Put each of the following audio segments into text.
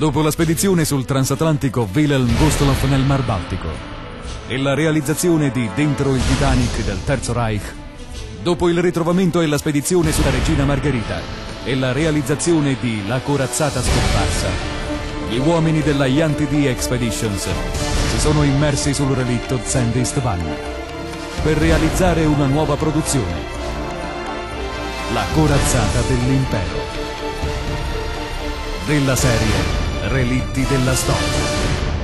Dopo la spedizione sul transatlantico Wilhelm Gustloff nel Mar Baltico e la realizzazione di Dentro il Titanic del Terzo Reich, dopo il ritrovamento e la spedizione sulla Regina Margherita e la realizzazione di La corazzata scomparsa, gli uomini della Yanti D Expeditions si sono immersi sul relitto Zendistvan per realizzare una nuova produzione, La corazzata dell'impero, della serie Relitti della storia.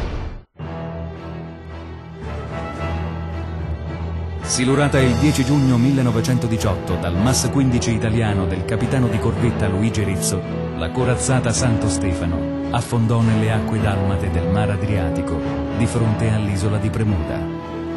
Silurata il 10 giugno 1918 dal MAS 15 italiano del capitano di corvetta Luigi Rizzo, la corazzata Santo Stefano affondò nelle acque dalmate del Mar Adriatico di fronte all'isola di Premuda.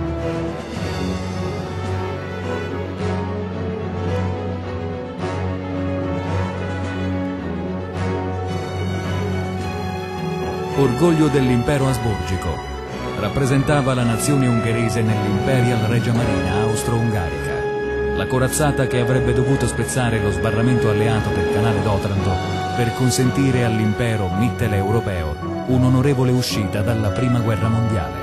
Orgoglio dell'impero asburgico, rappresentava la nazione ungherese nell'Imperial Regia Marina austro-ungarica, la corazzata che avrebbe dovuto spezzare lo sbarramento alleato del canale d'Otranto per consentire all'impero mitteleuropeo un'onorevole uscita dalla Prima Guerra Mondiale.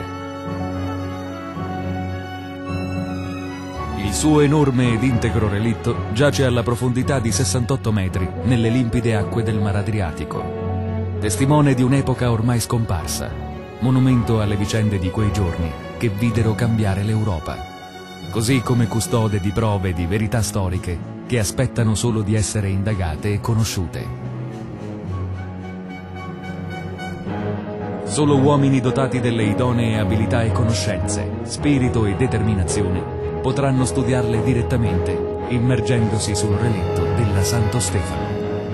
Il suo enorme ed integro relitto giace alla profondità di 68 metri nelle limpide acque del Mar Adriatico, testimone di un'epoca ormai scomparsa, monumento alle vicende di quei giorni che videro cambiare l'Europa, così come custode di prove di verità storiche che aspettano solo di essere indagate e conosciute. Solo uomini dotati delle idonee abilità e conoscenze, spirito e determinazione potranno studiarle direttamente, immergendosi sul relitto della Santo Stefano.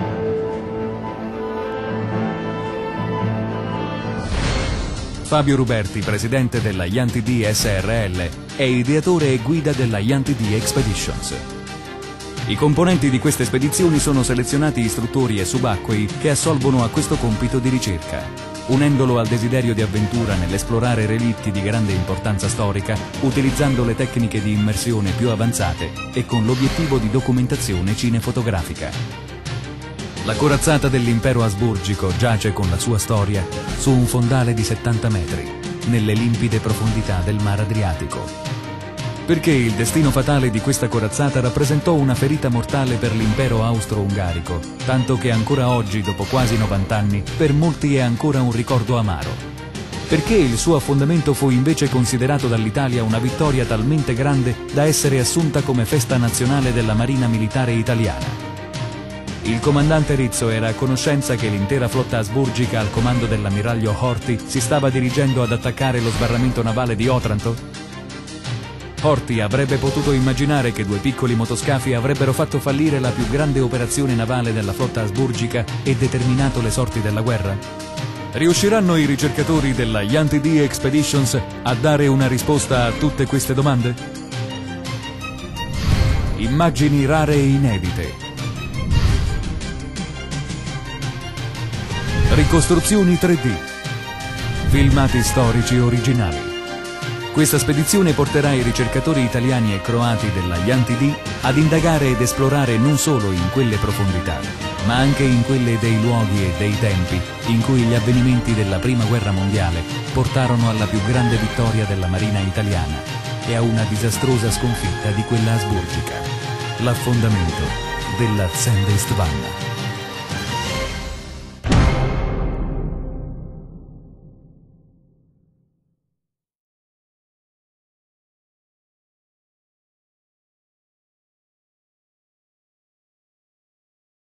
Fabio Ruberti, presidente della Yanti D SRL, è ideatore e guida della Yanti D Expeditions. I componenti di queste spedizioni sono selezionati istruttori e subacquei che assolvono a questo compito di ricerca, unendolo al desiderio di avventura nell'esplorare relitti di grande importanza storica, utilizzando le tecniche di immersione più avanzate e con l'obiettivo di documentazione cinefotografica. La corazzata dell'impero asburgico giace con la sua storia su un fondale di 70 metri, nelle limpide profondità del Mar Adriatico. Perché il destino fatale di questa corazzata rappresentò una ferita mortale per l'impero austro-ungarico, tanto che ancora oggi, dopo quasi 90 anni, per molti è ancora un ricordo amaro. Perché il suo affondamento fu invece considerato dall'Italia una vittoria talmente grande da essere assunta come festa nazionale della Marina Militare Italiana. Il comandante Rizzo era a conoscenza che l'intera flotta asburgica al comando dell'ammiraglio Horthy si stava dirigendo ad attaccare lo sbarramento navale di Otranto? Horthy avrebbe potuto immaginare che due piccoli motoscafi avrebbero fatto fallire la più grande operazione navale della flotta asburgica e determinato le sorti della guerra? Riusciranno i ricercatori della Yanti D Expeditions a dare una risposta a tutte queste domande? Immagini rare e inedite. Ricostruzioni 3D, filmati storici originali. Questa spedizione porterà i ricercatori italiani e croati della Yanti D ad indagare ed esplorare non solo in quelle profondità, ma anche in quelle dei luoghi e dei tempi in cui gli avvenimenti della Prima Guerra Mondiale portarono alla più grande vittoria della Marina italiana e a una disastrosa sconfitta di quella asburgica, l'affondamento della Zendistvan.